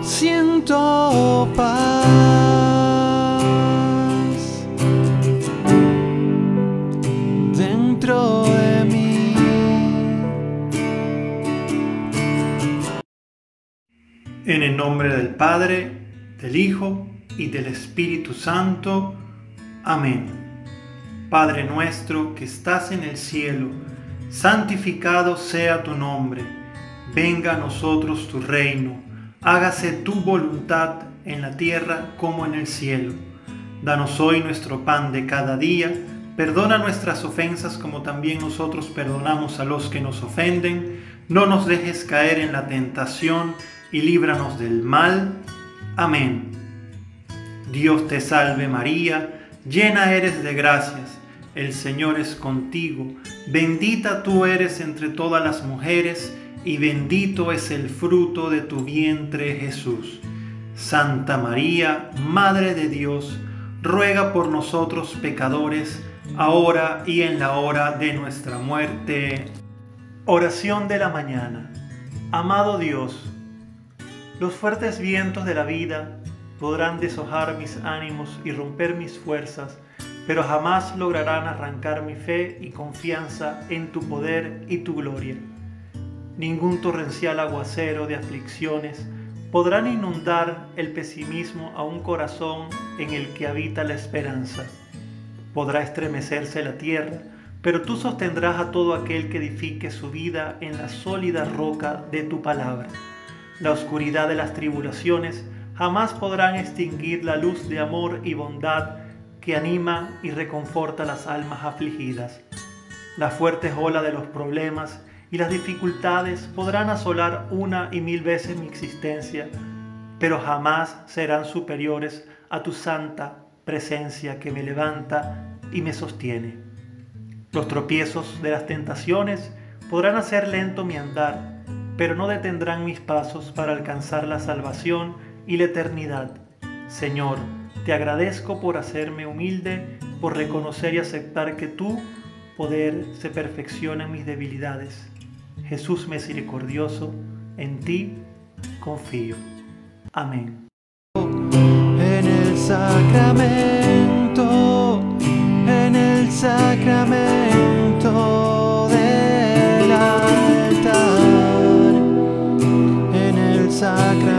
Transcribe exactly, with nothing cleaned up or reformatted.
siento paz dentro de mí. En el nombre del Padre, del Hijo y del Espíritu Santo. Amén. Padre nuestro que estás en el cielo, santificado sea tu nombre. Venga a nosotros tu reino. Hágase tu voluntad en la tierra como en el cielo. Danos hoy nuestro pan de cada día. Perdona nuestras ofensas como también nosotros perdonamos a los que nos ofenden. No nos dejes caer en la tentación y líbranos del mal. Amén. Dios te salve María, llena eres de gracias. El Señor es contigo. Bendita tú eres entre todas las mujeres y bendito es el fruto de tu vientre Jesús. Santa María, Madre de Dios, ruega por nosotros pecadores, ahora y en la hora de nuestra muerte. Oración de la mañana. Amado Dios, los fuertes vientos de la vida podrán deshojar mis ánimos y romper mis fuerzas, pero jamás lograrán arrancar mi fe y confianza en tu poder y tu gloria. Ningún torrencial aguacero de aflicciones podrán inundar el pesimismo a un corazón en el que habita la esperanza. Podrá estremecerse la tierra, pero tú sostendrás a todo aquel que edifique su vida en la sólida roca de tu palabra. La oscuridad de las tribulaciones jamás podrán extinguir la luz de amor y bondad que anima y reconforta las almas afligidas. Las fuertes olas de los problemas y las dificultades podrán asolar una y mil veces mi existencia, pero jamás serán superiores a tu santa presencia que me levanta y me sostiene. Los tropiezos de las tentaciones podrán hacer lento mi andar, pero no detendrán mis pasos para alcanzar la salvación y la eternidad. Señor, te agradezco por hacerme humilde, por reconocer y aceptar que tu poder se perfecciona en mis debilidades. Jesús misericordioso, en ti confío. Amén. En el sacramento, en el sacramento del altar, en el sacramento